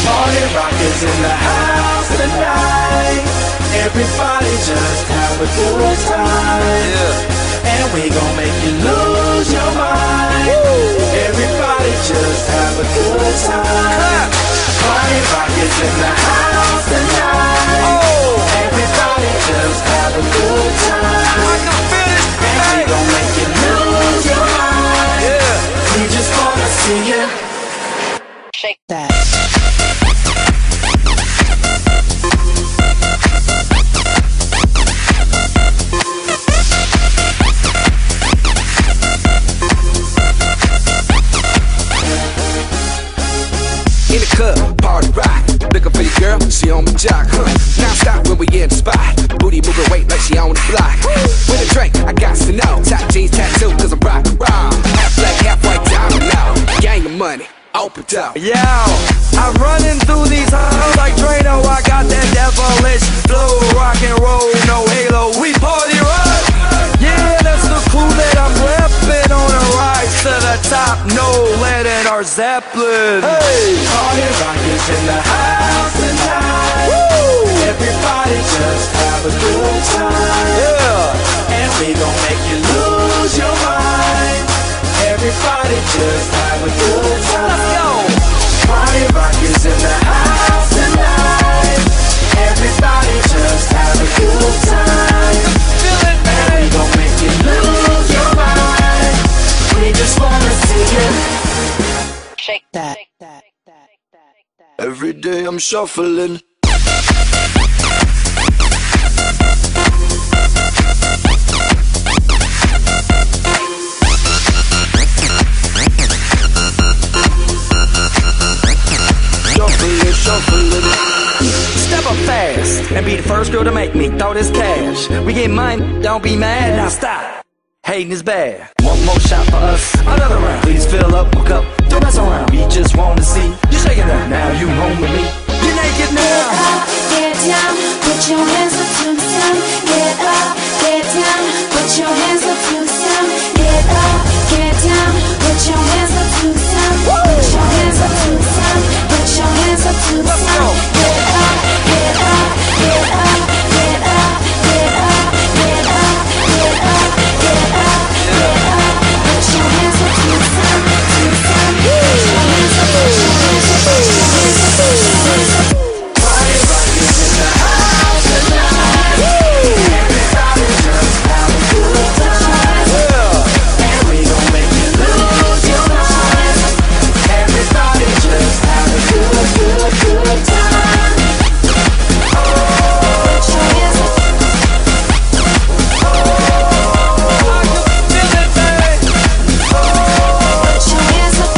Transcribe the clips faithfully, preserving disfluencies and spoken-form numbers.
Party rock is in the house tonight. Everybody just have a good time. Yeah. And we gon' make you lose your mind. Woo. Everybody just have a good time. Party rock is in the house tonight. Oh. Everybody just have a good time. I can feel it. And we gon' make you lose your mind. Yeah. We just wanna see you shake that. In the club, party rock. Looking for your girl, she on my jock, huh? Now stop when we in the spot. Booty moving weight like she on the block. With a drink, I got to know. Top jeans tattoo, cause I'm rock raw. Half black, half white, diamond now. Gang of money, open up. Yo, I'm running through these halls like Drano. I got that devilish flow, rock and roll, no halo. We party rock. Yeah, that's the clue that I'm repping on a rise to the top. No lead in our Zeppelin. Hey, party rock is in the house tonight. Woo! Everybody just have a good time. Yeah, and we gon' make you lose your mind. Everybody just have a good time. Let's go. Party rock is in the house tonight. Everybody just have a good time. Feel it, man. And we gon' make you lose your mind. We just wanna see you shake that. Every day I'm shuffling. Step up fast and be the first girl to make me throw this cash. We get mine, don't be mad, now stop. Hating is bad. One more shot for us, another round. Please fill up my cup, don't mess around. We just want to see you shaking up. Now you home with me, you're naked now. Get up, get down, put your hands up to the sound. Get up, get down, put your hands up to the sound. Get up, get down, put your hands up to the sound. Put your hands up to the sound. Put your hands up to the sound. Get up, get up, get up, get up, get up, get up, get up, get up, get up. Put your hands up to the sound, to the sound. Put your hands up, put your hands up, put your hands up, put your hands up. Party rock is in the house tonight. Everybody just have a good time. And we gon' make you lose your mind. Everybody just have a good, good, good time. Put your hands up. I can feel it, man. Put your hands up.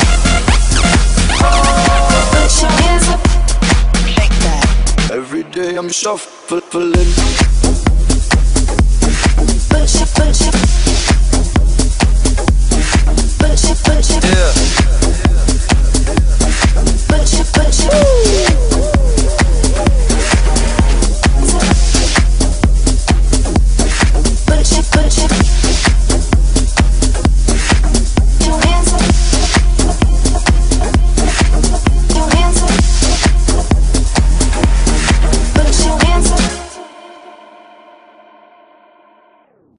Put your hands up. Shake that. Every day I'm shuffling. Put your, put your.